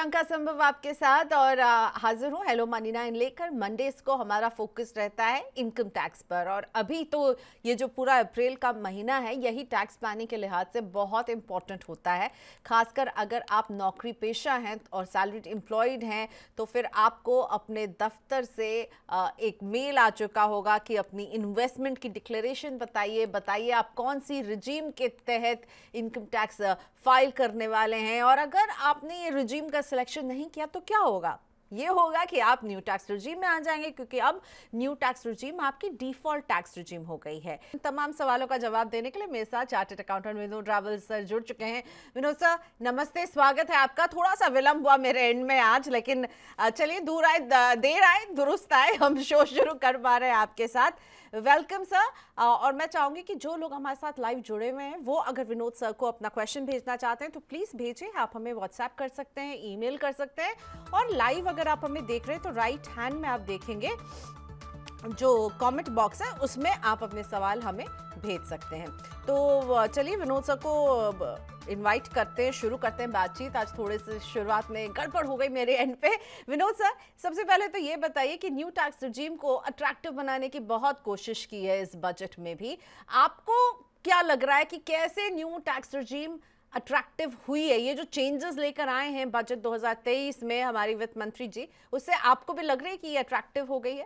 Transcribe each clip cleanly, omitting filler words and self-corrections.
प्रियंका संभव आपके साथ और हाजिर हूँ हेलो मनी 9 लेकर। मंडेज को हमारा फोकस रहता है इनकम टैक्स पर और अभी तो ये जो पूरा अप्रैल का महीना है यही टैक्स प्लानिंग के लिहाज से बहुत इंपॉर्टेंट होता है। खासकर अगर आप नौकरी पेशा हैं और सैलरीड एम्प्लॉयड हैं तो फिर आपको अपने दफ्तर से एक मेल आ चुका होगा कि अपनी इन्वेस्टमेंट की डिक्लेरेशन बताइए आप कौन सी रिजीम के तहत इनकम टैक्स फाइल करने वाले हैं। और अगर आपने ये रिजीम का सिलेक्शन नहीं किया तो क्या होगा? ये होगा कि आप न्यू टैक्स रिजीम में आ जाएंगे, क्योंकि अब न्यू टैक्स रिजीम आपकी डिफॉल्ट टैक्स रिजीम हो गई है। तमाम सवालों का जवाब देने के लिए मेरे साथ chartered accountant Vinod Rawal sir जुड़ चुके हैं। विनोद सर नमस्ते, स्वागत है आपका। थोड़ा सा विलंब हुआ मेरे एंड में आज, लेकिन चलिए देर आए दुरुस्त आए, हम शो शुरू कर पा रहे हैं आपके साथ। Welcome sir. और मैं चाहूंगी कि जो लोग हमारे साथ लाइव जुड़े हुए हैं वो अगर विनोद सर को अपना क्वेश्चन भेजना चाहते हैं तो प्लीज भेजें। आप हमें व्हाट्सएप कर सकते हैं, ईमेल कर सकते हैं, और लाइव अगर आप हमें देख रहे हैं तो राइट हैंड में आप देखेंगे जो कमेंट बॉक्स है उसमें आप अपने सवाल हमें भेज सकते हैं। तो चलिए विनोद सर को इनवाइट करते हैं, शुरू करते हैं बातचीत। आज थोड़े से शुरुआत में गड़बड़ हो गई मेरे एंड पे। विनोद सर सबसे पहले तो ये बताइए कि न्यू टैक्स रिजीम को अट्रैक्टिव बनाने की बहुत कोशिश की है इस बजट में भी। आपको क्या लग रहा है कि कैसे न्यू टैक्स रिजीम अट्रैक्टिव हुई है? ये जो चेंजेस लेकर आए हैं बजट 2023 में हमारी वित्त मंत्री जी, उससे आपको भी लग रही है कि ये अट्रैक्टिव हो गई है?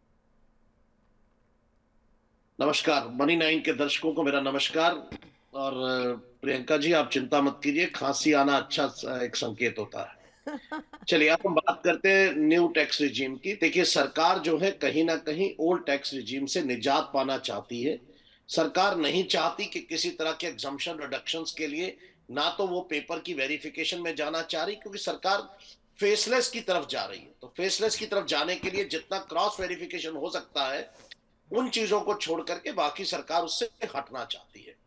नमस्कार मनी 9 के दर्शकों को मेरा नमस्कार। और प्रियंका जी आप चिंता मत कीजिए, खांसी आना अच्छा एक संकेत होता है। चलिए अब हम बात करते हैं न्यू टैक्स रिजीम की। देखिए सरकार जो है कहीं ना कहीं ओल्ड टैक्स रिजीम से निजात पाना चाहती है। सरकार नहीं चाहती कि किसी तरह के एग्जम्पशन रिडक्शंस के लिए ना तो वो पेपर की वेरिफिकेशन में जाना चाह रही, क्योंकि सरकार फेसलेस की तरफ जा रही है। तो फेसलेस की तरफ जाने के लिए जितना क्रॉस वेरिफिकेशन हो सकता है उन चीजों को छोड़ करके बाकी सरकार उससे हटना चाहती है।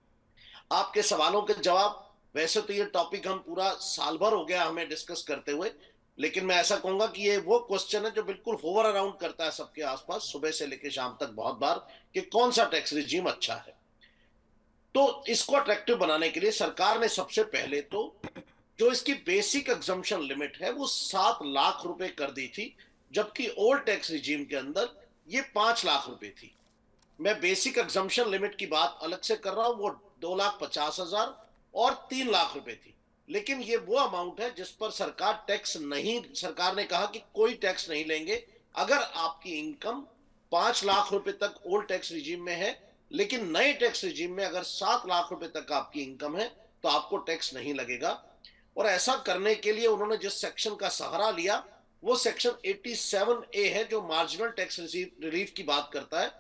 आपके सवालों के जवाब, वैसे तो ये टॉपिक हम पूरा साल भर हो गया हमें डिस्कस करते हुए, लेकिन मैं ऐसा कहूंगा कि ये वो क्वेश्चन है जो बिल्कुल होवर अराउंड करता है सबके आसपास सुबह से लेकर शाम तक बहुत बार, कि कौन सा टैक्स रिजीम अच्छा है। तो इसको अट्रैक्टिव बनाने के लिए सरकार ने सबसे पहले तो जो इसकी बेसिक एग्जम्पशन लिमिट है वो 7 लाख रुपए कर दी थी, जबकि ओल्ड टैक्स रिजीम के अंदर ये 5 लाख रुपए थी। मैं बेसिक एग्जम्पशन लिमिट की बात अलग से कर रहा हूं, वो 2,50,000 और 3 लाख रुपए थी। लेकिन ये वो अमाउंट है जिस पर सरकार टैक्स नहीं, सरकार ने कहा कि कोई टैक्स नहीं लेंगे अगर आपकी इनकम 5 लाख रुपए तक ओल्ड टैक्स रिजीम में है, लेकिन नए टैक्स रिजीम में अगर 7 लाख रुपए तक आपकी इनकम है तो आपको टैक्स नहीं लगेगा। और ऐसा करने के लिए उन्होंने जिस सेक्शन का सहारा लिया वो सेक्शन 87A है, जो मार्जिनल टैक्स रिलीफ की बात करता है।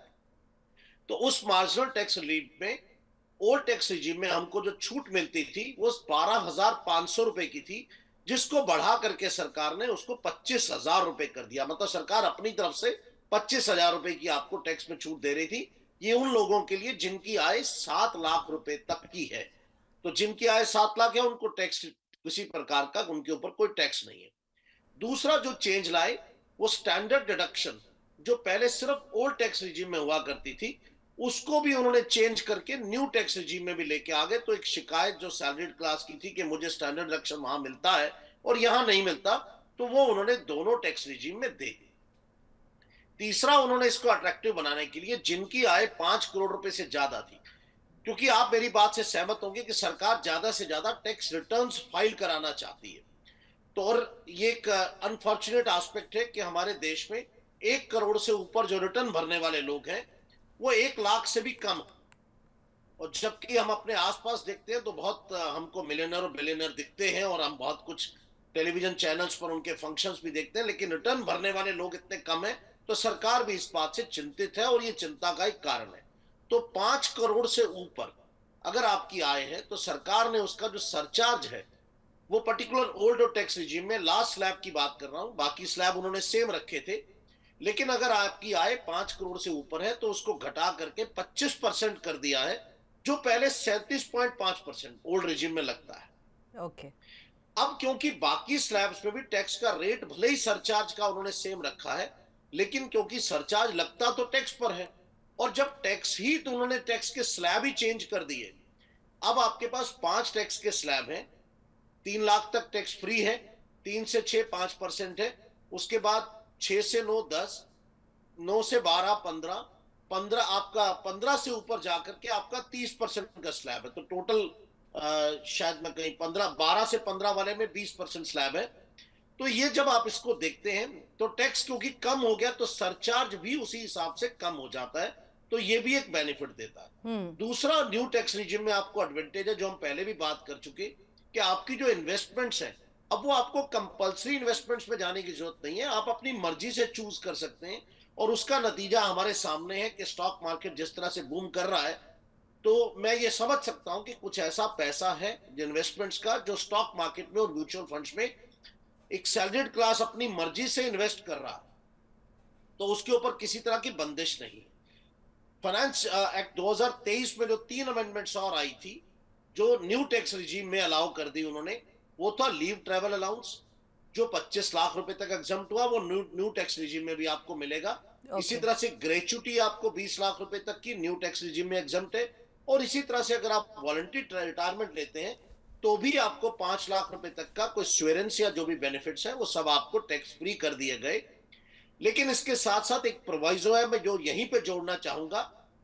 तो उस मार्जिनल टैक्स रिलीफ में ओल्ड टैक्स रिजीम में हमको जो छूट मिलती थी वो 12,500 रुपए की थी, जिसको बढ़ा करके सरकार ने उसको 25,000 रुपए कर दिया। मतलब सरकार अपनी तरफ से 25,000 रुपए की आपको टैक्स में छूट दे रही थी। ये उन लोगों के लिए जिनकी आय 7 लाख रुपए तक की है। तो जिनकी आय 7 लाख है उनको टैक्स किसी प्रकार का उनके ऊपर कोई टैक्स नहीं है। दूसरा जो चेंज लाए वो स्टैंडर्ड डिडक्शन, जो पहले सिर्फ ओल्ड टैक्स रिजीम में हुआ करती थी, उसको भी उन्होंने चेंज करके न्यू टैक्स रिजीम में भी लेके आ गए। तो एक शिकायत जो सैलरीड क्लास की थी कि मुझे स्टैंडर्ड डिडक्शन वहां मिलता है और यहां नहीं मिलता, तो वो उन्होंने दोनों टैक्स रिजीम में दे दी। तीसरा उन्होंने इसको अट्रैक्टिव बनाने के लिए जिनकी आय 5 करोड़ रुपए से ज्यादा थी, क्योंकि आप मेरी बात से सहमत होंगे कि सरकार ज्यादा से ज्यादा टैक्स रिटर्न्स फाइल कराना चाहती है। तो और ये एक अनफॉर्चुनेट एस्पेक्ट है कि हमारे देश में 1 करोड़ से ऊपर जो रिटर्न भरने वाले लोग हैं वो 1 लाख से भी कम है। और जबकि हम अपने आसपास देखते हैं तो बहुत हमको मिलियनर और बिलियनर दिखते हैं और हम बहुत कुछ टेलीविजन चैनल्स पर उनके फंक्शंस भी देखते हैं, लेकिन रिटर्न भरने वाले लोग इतने कम हैं। तो सरकार भी इस बात से चिंतित है और ये चिंता का एक कारण है। तो 5 करोड़ से ऊपर अगर आपकी आय है तो सरकार ने उसका जो सरचार्ज है वो पर्टिकुलर ओल्ड टैक्स रिजीम में लास्ट स्लैब की बात कर रहा हूं, बाकी स्लैब उन्होंने सेम रखे थे, लेकिन अगर आपकी आय 5 करोड़ से ऊपर है तो उसको घटा करके 25% कर दिया है, जो पहले 37.5% ओल्ड रिजीम में लगता है। ओके। अब क्योंकि बाकी स्लैब्स में भी टैक्स का रेट भले ही सरचार्ज का उन्होंने सेम रखा है, लेकिन क्योंकि सरचार्ज लगता तो टैक्स पर है, और जब टैक्स ही तो उन्होंने टैक्स के स्लैब ही चेंज कर दिए। अब आपके पास 5 टैक्स के स्लैब हैं, 3 लाख तक टैक्स फ्री है, 3 से 6 5% है। उसके बाद 6 से 9 10, 9 से 12 15, 15 आपका 15 से ऊपर जाकर के आपका 30% का स्लैब है। तो टोटल शायद मैं कहीं 12 से 15 वाले में 20% स्लैब है। तो ये जब आप इसको देखते हैं तो टैक्स क्योंकि कम हो गया तो सरचार्ज भी उसी हिसाब से कम हो जाता है। तो ये भी एक बेनिफिट देता है। दूसरा न्यू टैक्स रिजिम में आपको एडवांटेज है जो हम पहले भी बात कर चुके, कि आपकी जो इन्वेस्टमेंट्स हैं अब वो आपको कंपलसरी इन्वेस्टमेंट्स में जाने की जरूरत नहीं है, आप अपनी मर्जी से चूज कर सकते हैं। और उसका नतीजा हमारे सामने है कि स्टॉक मार्केट जिस तरह से बूम कर रहा है, तो मैं ये समझ सकता हूं कि कुछ ऐसा पैसा है इन्वेस्टमेंट्स का जो स्टॉक मार्केट में और म्यूचुअल फंड्स में एक सैलरीड क्लास अपनी मर्जी से इन्वेस्ट कर रहा है, तो उसके ऊपर किसी तरह की बंदिश नहीं है। फाइनेंस एक्ट 2023 में जो 3 अमेंडमेंट्स और आई थी जो न्यू टैक्स रिजीम में अलाउ कर दी उन्होंने, वो था लीव ट्रैवल अलाउंस, जो 25 लाख रुपए तक एग्जम्प्ट हुआ, वो न्यू टैक्स रिजीम में भी आपको मिलेगा। इसी तरह से ग्रेचुटी आपको 20 लाख रुपए तक की न्यू टैक्स रिजीम में एग्जम्प्ट है। और इसी तरह से अगर आप वॉलंटरी रिटायरमेंट लेते हैं तो भी आपको 5 लाख रुपए तक का कोई स्वेरेंस या जो भी बेनिफिट्स है वो सब आपको टैक्स फ्री कर दिए गए। लेकिन इसके साथ साथ एक प्रोवाइजो है मैं जो यहीं पे जोड़ना चाहूंगा।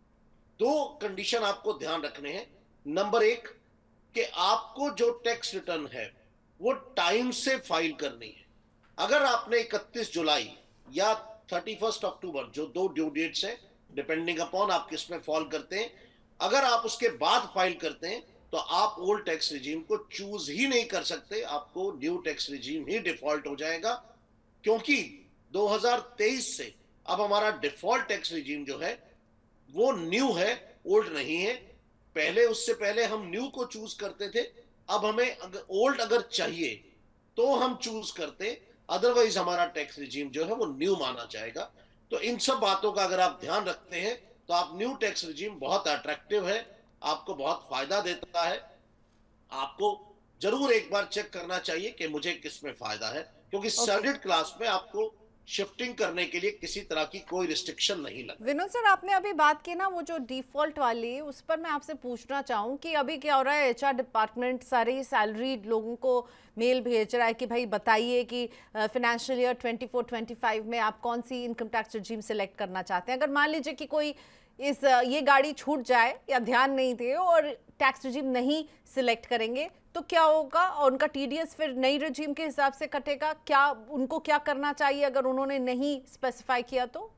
दो कंडीशन आपको ध्यान रखने हैं। नंबर एक, कि आपको जो टैक्स रिटर्न है वो टाइम से फाइल करनी है। अगर आपने 31 जुलाई या 31 अक्टूबर, जो दो ड्यू डेट्स हैं डिपेंडिंग अपॉन आप किस में फॉल करते हैं, अगर आप उसके बाद फाइल करते हैं तो आप ओल्ड टैक्स रिजीम को चूज ही नहीं कर सकते, आपको न्यू टैक्स रिजीम ही डिफॉल्ट हो जाएगा। क्योंकि 2023 से अब हमारा डिफॉल्ट टैक्स रिजीम जो है वो न्यू है, ओल्ड नहीं है। पहले उससे पहले हम न्यू को चूज करते थे, अब हमें ओल्ड अगर चाहिए तो हम चूज करते, अदरवाइज हमारा टैक्स रिजीम जो है वो न्यू माना जाएगा। तो इन सब बातों का अगर आप ध्यान रखते हैं तो आप न्यू टैक्स रिजीम बहुत अट्रैक्टिव है, आपको बहुत फायदा देता है। आपको जरूर एक बार चेक करना चाहिए कि मुझे किस में फायदा है, क्योंकि ओके सैलरीड क्लास में आपको शिफ्टिंग करने के लिए किसी तरह की कोई रिस्ट्रिक्शन नहीं लगती। विनोद सर, आपने अभी बात की ना वो जो डिफॉल्ट वाली, उस पर मैं आपसे पूछना चाहूँ कि अभी क्या हो रहा है, एचआर डिपार्टमेंट सारे सैलरीड लोगों को मेल भेज रहा है कि भाई बताइए कि फाइनेंशियल ईयर 24-25 में आप कौन सी इनकम टैक्स रिजीम सेलेक्ट करना चाहते हैं। अगर मान लीजिए कि कोई ये गाड़ी छूट जाए या ध्यान नहीं दे और टैक्स रिजीम नहीं सिलेक्ट करेंगे तो क्या होगा, और उनका टीडीएस फिर नई रिजीम के हिसाब से कटेगा, क्या उनको क्या करना चाहिए अगर उन्होंने नहीं स्पेसिफाई किया तो?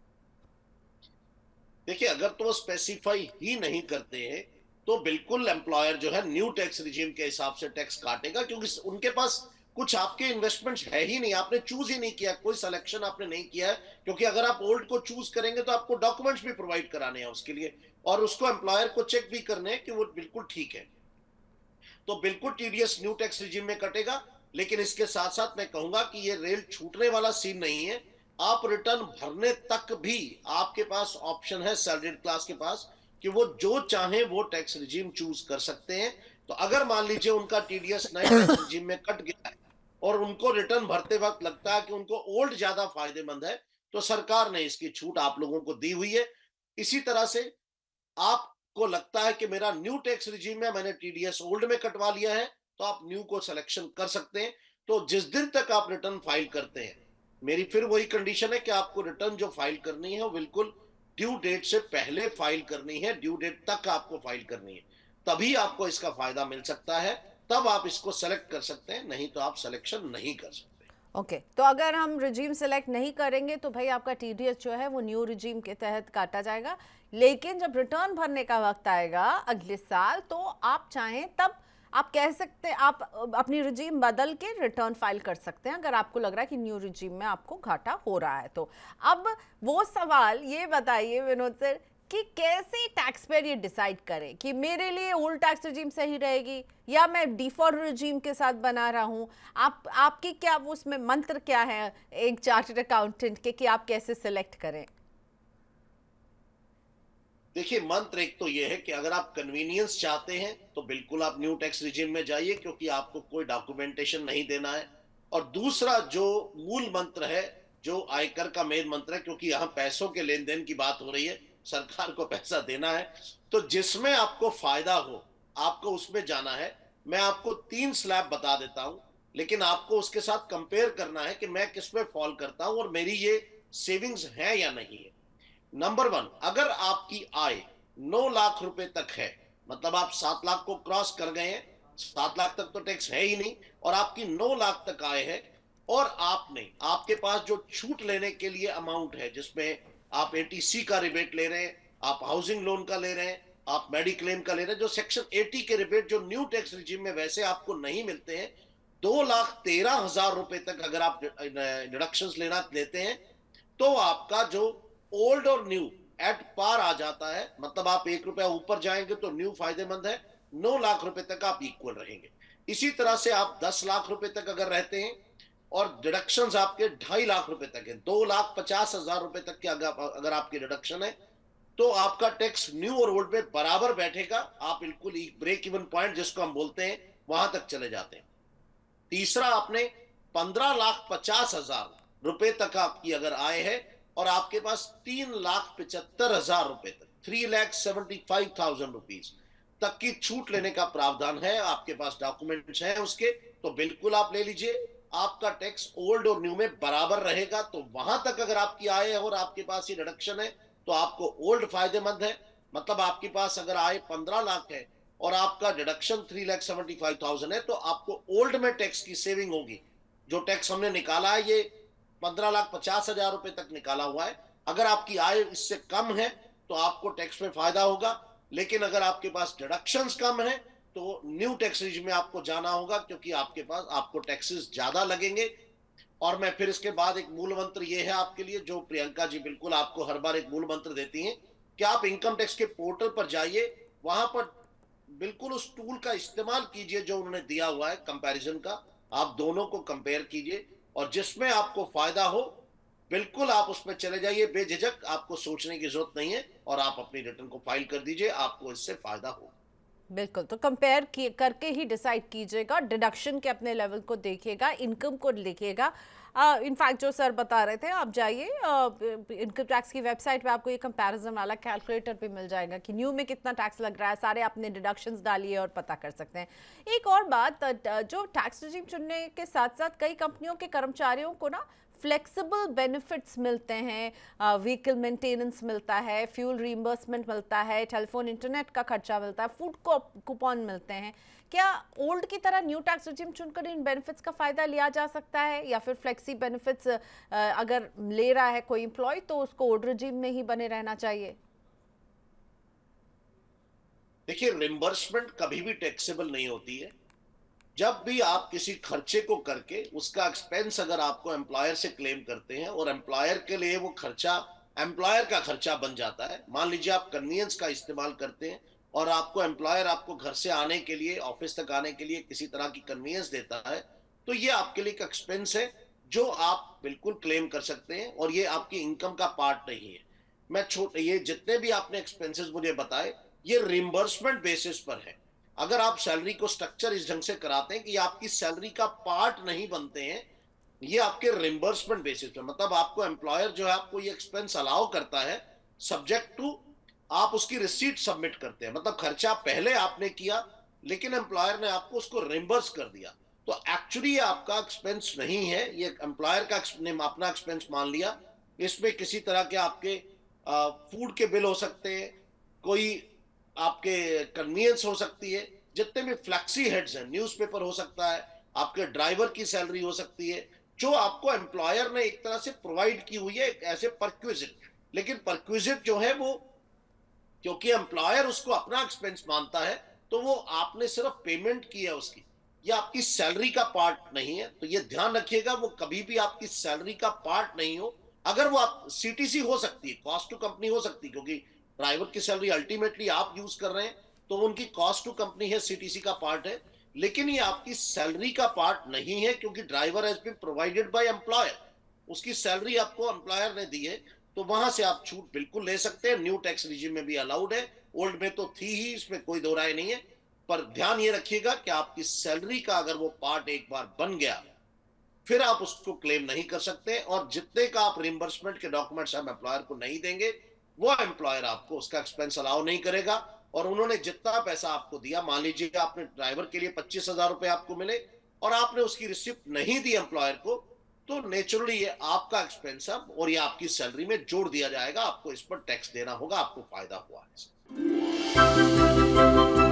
देखिए, अगर तो वो स्पेसिफाई ही नहीं करते हैं तो बिल्कुल एम्प्लॉयर जो है न्यू टैक्स रिजीम के हिसाब से टैक्स काटेगा, क्योंकि उनके पास कुछ आपके इन्वेस्टमेंट्स है ही नहीं, आपने चूज ही नहीं किया, कोई सिलेक्शन आपने नहीं किया है। क्योंकि अगर आप ओल्ड को चूज करेंगे तो आपको डॉक्यूमेंट्स भी प्रोवाइड कराने हैं उसके लिए, और उसको एम्प्लॉयर को चेक भी करने हैं कि वो बिल्कुल ठीक है। तो बिल्कुल टीडीएस न्यू टैक्स रिजीम में कटेगा। लेकिन इसके साथ साथ मैं कहूंगा कि ये रेल छूटने वाला सीन नहीं है। आप रिटर्न भरने तक भी आपके पास ऑप्शन है सैलरीड क्लास के पास, कि वो जो चाहे वो टैक्स रिजीम चूज कर सकते हैं। तो अगर मान लीजिए उनका टीडीएस नए टैक्स रिजीम में कट गया है और उनको रिटर्न भरते वक्त लगता है कि उनको ओल्ड ज्यादा फायदेमंद है, तो सरकार ने इसकी छूट आप लोगों को दी हुई है। इसी तरह से आपको लगता है कि मेरा न्यू टैक्स रिजीम है, मैंने टीडीएस ओल्ड में कटवा लिया है, तो आप न्यू को सिलेक्शन कर सकते हैं। तो जिस दिन तक आप रिटर्न फाइल करते हैं, मेरी फिर वही कंडीशन है कि आपको रिटर्न जो फाइल करनी है वो बिल्कुल ड्यू डेट से पहले फाइल करनी है, ड्यू डेट तक आपको फाइल करनी है, तभी आपको इसका फायदा मिल सकता है। तब आप इसको सेलेक्ट कर सकते हैं, नहीं तो आप सिलेक्शन नहीं कर सकते। ओके तो अगर हम रिजीम सेलेक्ट नहीं करेंगे तो भाई आपका टीडीएस जो है वो न्यू रिजीम के तहत काटा जाएगा। लेकिन जब रिटर्न भरने का वक्त आएगा अगले साल तो आप चाहें तब आप कह सकते हैं, आप अपनी रिजीम बदल के रिटर्न फाइल कर सकते हैं अगर आपको लग रहा है कि न्यू रिजीम में आपको घाटा हो रहा है तो। अब वो सवाल ये बताइए विनोद सर कि कैसे टैक्स पेयर ये डिसाइड करे कि मेरे लिए ओल्ड टैक्स रिजीम सही रहेगी या मैं डिफॉल्ट रिजीम के साथ बना रहा हूँ। आपकी क्या वो उसमें मंत्र क्या है एक चार्टर्ड अकाउंटेंट के कि आप कैसे सिलेक्ट करें? देखिए, मंत्र एक तो ये है कि अगर आप कन्वीनियंस चाहते हैं तो बिल्कुल आप न्यू टैक्स रिजीम में जाइए, क्योंकि आपको कोई डॉक्यूमेंटेशन नहीं देना है। और दूसरा जो मूल मंत्र है, जो आयकर का मेन मंत्र है, क्योंकि यहाँ पैसों के लेन देन की बात हो रही है, सरकार को पैसा देना है, तो जिसमें आपको फायदा हो आपको उसमें जाना है। मैं आपको 3 स्लैब बता देता हूं। लेकिन आपको उसके साथ कंपेयर करना है कि मैं किस में फॉल करता हूं और मेरी ये सेविंग्स है या नहीं है। नंबर वन, अगर आपकी आय 9 लाख रुपए तक है, मतलब आप 7 लाख को क्रॉस कर गए हैं, 7 लाख तक तो टैक्स है ही नहीं, और आपकी 9 लाख तक आय है, और आपने, आपके पास जो छूट लेने के लिए अमाउंट है, जिसमें आप एटीसी का रिबेट ले रहे हैं, आप हाउसिंग लोन का ले रहे हैं, आप मेडिक्लेम का ले रहे हैं, जो सेक्शन 80 के रिबेट जो न्यू टैक्स रिजीम में वैसे आपको नहीं मिलते हैं, 2,13,000 रुपए तक अगर आप डिडक्शन लेना लेते हैं, तो आपका जो ओल्ड और न्यू एट पार आ जाता है, मतलब आप 1 रुपया ऊपर जाएंगे तो न्यू फायदेमंद है, 9 लाख रुपए तक आप इक्वल रहेंगे। इसी तरह से आप 10 लाख रुपए तक अगर रहते हैं और डिडक्शन आपके 2.5 लाख रुपए तक है, 2,50,000 रुपए तक के अगर आपकी डिडक्शन है, तो आपका टैक्स न्यू और ओल्ड में बराबर बैठेगा। आप बिल्कुल ब्रेक इवन पॉइंट जिसको हम बोलते हैं वहां तक चले जाते हैं। तीसरा, आपने 15,50,000 रुपए तक आपकी अगर आय है और आपके पास 3,75,000 रुपए तक, 3,75,000 रुपीज तक की छूट लेने का प्रावधान है, आपके पास डॉक्यूमेंट्स हैं उसके, तो बिल्कुल आप ले लीजिए। आपका टैक्स ओल्ड और न्यू में बराबर रहेगा। तो वहां तक अगर आपकी आय है और आपके पास ये डिडक्शन है, तो आपको ओल्ड फायदेमंद है। मतलब आपके पास अगर आय 15 लाख है और आपका डिडक्शन 3,75,000 है, तो आपको ओल्ड में टैक्स की सेविंग होगी। जो टैक्स हमने निकाला है ये 15,50,000 रुपए तक निकाला हुआ है। अगर आपकी आय इससे कम है तो आपको टैक्स में फायदा होगा, लेकिन अगर आपके पास डिडक्शंस कम है तो न्यू टैक्स रिजीम में आपको जाना होगा, क्योंकि आपके पास आपको टैक्सेस ज्यादा लगेंगे। और मैं फिर इसके बाद एक मूल मंत्र ये है आपके लिए, जो प्रियंका जी बिल्कुल आपको हर बार एक मूल मंत्र देती हैं, कि आप इनकम टैक्स के पोर्टल पर जाइए, वहां पर बिल्कुल उस टूल का इस्तेमाल कीजिए जो उन्होंने दिया हुआ है कंपैरिजन का। आप दोनों को कंपेयर कीजिए और जिसमें आपको फायदा हो बिल्कुल आप उसमें चले जाइए बेझिझक, आपको सोचने की जरूरत नहीं है, और आप अपनी रिटर्न को फाइल कर दीजिए, आपको इससे फायदा हो। बिल्कुल, तो कंपेयर करके ही डिसाइड कीजिएगा, डिडक्शन के अपने लेवल को देखिएगा, इनकम को देखिएगा। इनफैक्ट जो सर बता रहे थे, आप जाइए इनकम टैक्स की वेबसाइट पे, आपको ये कंपैरिजन वाला कैलकुलेटर भी मिल जाएगा कि न्यू में कितना टैक्स लग रहा है, सारे आपने डिडक्शंस डालिए और पता कर सकते हैं। एक और बात, जो टैक्स रिजीम चुनने के साथ साथ कई कंपनियों के कर्मचारियों को ना फ्लेक्सिबल बेनिफिट्स मिलते हैं, व्हीकल मेंटेनेंस मिलता है, फ्यूल रीइंबर्समेंट मिलता है, टेलीफोन इंटरनेट का खर्चा मिलता है, फूड कूपन मिलते हैं। क्या ओल्ड की तरह न्यू टैक्स रिजीम चुनकर इन बेनिफिट्स का फायदा लिया जा सकता है, या फिर फ्लेक्सी बेनिफिट्स अगर ले रहा है कोई एम्प्लॉय तो उसको ओल्ड रिजीम में ही बने रहना चाहिए? देखिए, रिम्बर्समेंट कभी भी टैक्सेबल नहीं होती है। जब भी आप किसी खर्चे को करके उसका एक्सपेंस अगर आपको एम्प्लॉयर से क्लेम करते हैं और एम्प्लॉयर के लिए वो खर्चा एम्प्लॉयर का खर्चा बन जाता है, मान लीजिए आप कन्वीनियंस का इस्तेमाल करते हैं और आपको एम्प्लॉयर आपको घर से आने के लिए, ऑफिस तक आने के लिए किसी तरह की कन्वीनियंस देता है, तो ये आपके लिए एक एक्सपेंस है जो आप बिल्कुल क्लेम कर सकते हैं और ये आपकी इनकम का पार्ट नहीं है। ये जितने भी आपने एक्सपेंसेस मुझे बताए, ये रिम्बर्समेंट बेसिस पर है। अगर आप सैलरी को स्ट्रक्चर इस ढंग से कराते हैं कि आपकी सैलरी का पार्ट नहीं बनते हैं, ये आपके रिम्बर्समेंट बेसिस पे, मतलब आपको एम्प्लॉयर जो है आपको ये एक्सपेंस अलाउ करता है, सब्जेक्ट टू आप उसकी रिसीट सबमिट करते हैं। मतलब खर्चा पहले आपने किया लेकिन एम्प्लॉयर ने आपको उसको रिम्बर्स कर दिया, तो एक्चुअली ये आपका एक्सपेंस नहीं है, ये एम्प्लॉयर का ने अपना एक्सपेंस मान लिया। इसमें किसी तरह के आपके फूड के बिल हो सकते हैं, कोई आपके कन्वीनियंस हो सकती है, जितने भी फ्लैक्सी हेड्स हैं, न्यूज़पेपर हो सकता है, आपके ड्राइवर की सैलरी हो सकती है, जो आपको एम्प्लॉयर ने एक तरह से प्रोवाइड की हुई है ऐसे परक्विजिट। लेकिन परक्विजिट जो है वो, क्योंकि एम्प्लॉयर उसको अपना एक्सपेंस मानता है, तो वो आपने सिर्फ पेमेंट की है उसकी, ये आपकी सैलरी का पार्ट नहीं है। तो ये ध्यान रखिएगा, वो कभी भी आपकी सैलरी का पार्ट नहीं हो। अगर वो आप सीटीसी हो सकती है, कॉस्ट टू कंपनी हो सकती है, क्योंकि ड्राइवर की सैलरी अल्टीमेटली आप यूज कर रहे हैं तो उनकी कॉस्ट टू कंपनी है, सीटीसी का पार्ट है, लेकिन ये आपकी सैलरी का पार्ट नहीं है, क्योंकि driver has been provided by employer, उसकी सैलरी आपको एम्प्लॉयर ने दी है, तो वहां से आप छूट बिल्कुल ले सकते हैं। न्यू टैक्स रिजीम में भी अलाउड है, ओल्ड में तो थी ही, इसमें कोई दो राय नहीं है। पर ध्यान ये रखिएगा कि आपकी सैलरी का अगर वो पार्ट एक बार बन गया, फिर आप उसको क्लेम नहीं कर सकते, और जितने का आप रिम्बर्समेंट के डॉक्यूमेंट्स हम एम्प्लॉयर को नहीं देंगे, वो एम्प्लॉयर आपको उसका एक्सपेंस अलाउ नहीं करेगा। और उन्होंने जितना पैसा आपको दिया, मान लीजिए आपने ड्राइवर के लिए 25,000 रुपए आपको मिले और आपने उसकी रिसिप्ट नहीं दी एम्प्लॉयर को, तो नेचुरली ये आपका एक्सपेंस है और ये आपकी सैलरी में जोड़ दिया जाएगा, आपको इस पर टैक्स देना होगा, आपको फायदा हुआ है।